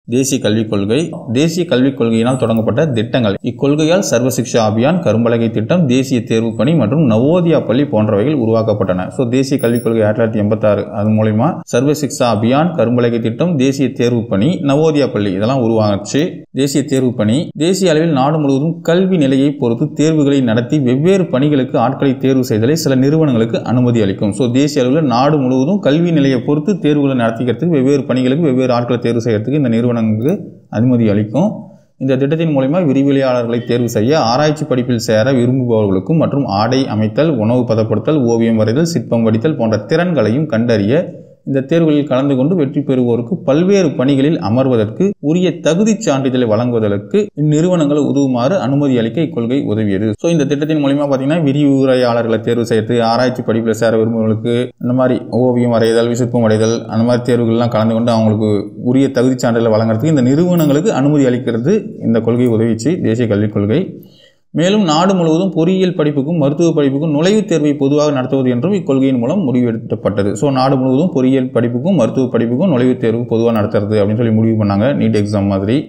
தேசிய கல்விக் கொள்கை தேசிய கல்விக் கொள்கையினால் தொடங்கப்பட்ட திட்டங்கள். இக்கொள்கையால் சர்வ சிக்ஷா அபியான், கரும்பலகை திட்டம், தேசிய தேர்வு பணி மற்றும் நவோதயா பள்ளி போன்றவைகள் உருவாக்கப்பட்டன. தேசிய கல்விக் கொள்கை 1986 அது மூலமா சர்வ சிக்ஷா அபியான், கரும்பலகை திட்டம், தேசிய தேர்வு பணி, நவோதயா பள்ளி இதெல்லாம் உருவாச்சு. தேசிய தேர்வு பணி தேசிய அளவில் நாடு முழுவதும் கல்வி நிலையை பொறுத்து தேர்வுகளை நடத்தி வெவ்வேறு பணிகளுக்கு ஆட்களை தேர்வு செய்தலை சில நிறுவனங்களுக்கு அனுமதி அளிக்கும். தேசிய அளவில் நாடு முழுவதும் கல்வி நிலையை பொறுத்து தேர்வுகளை நடத்திக்கிறதுக்கு வெவ்வேறு பணிகளுக்கு வெவ்வேறு ஆட்களை தேர்வு செய்யறதுக்கு இந்த நிறுவனங்களுக்கு அனுமதி அளிக்கும். இந்த திட்டத்தின் மூலமா விரிவியலாளர்களை தேர்வு செய்ய, ஆராய்ச்சி படிப்பில் சேர விரும்புபவர்களுக்கும் மற்றும் ஆடை அமைத்தல், உணவு பதப்படுத்தல், ஓவியம் வரைதல், சிற்பம் வடித்தல் போன்ற திறன்களையும் கண்டறிய இந்த தேர்வுகளில் கலந்து கொண்டு வெற்றி பெறுவோருக்கு பல்வேறு பணிகளில் அமர்வதற்கு உரிய தகுதி சான்றிதழை வழங்குவதற்கு இந்நிறுவனங்கள் உதவுமாறு அனுமதி அளிக்க இக்கொள்கை உதவியது. இந்த திட்டத்தின் மூலமா பாத்தீங்கன்னா விரிவுரையாளர்களை தேர்வு செய்யறது, ஆராய்ச்சி படிப்பில் சேர விரும்புவர்களுக்கு இந்த மாதிரி ஓவியம் வரைதல், சிற்பம் வரைதல் அந்த மாதிரி தேர்வுகள்லாம் கலந்து கொண்டு அவங்களுக்கு உரிய தகுதி சான்றிதழை வழங்குறதுக்கு இந்த நிறுவனங்களுக்கு அனுமதி அளிக்கிறது இந்த கொள்கை உதவிச்சு தேசிய கல்விக் கொள்கை. மேலும் நாடு முழுவதும் பொறியியல் படிப்புக்கும் மருத்துவ படிப்புக்கும் நுழைவுத் தேர்வை பொதுவாக நடத்துவது என்றும் இக்கொள்கையின் மூலம் முடிவெடுக்கப்பட்டது. நாடு முழுவதும் பொறியியல் படிப்புக்கும் மருத்துவ படிப்புக்கும் நுழைவுத் தேர்வு பொதுவாக நடத்துறது அப்படின்னு சொல்லி முடிவு பண்ணாங்க, நீட் எக்ஸாம் மாதிரி.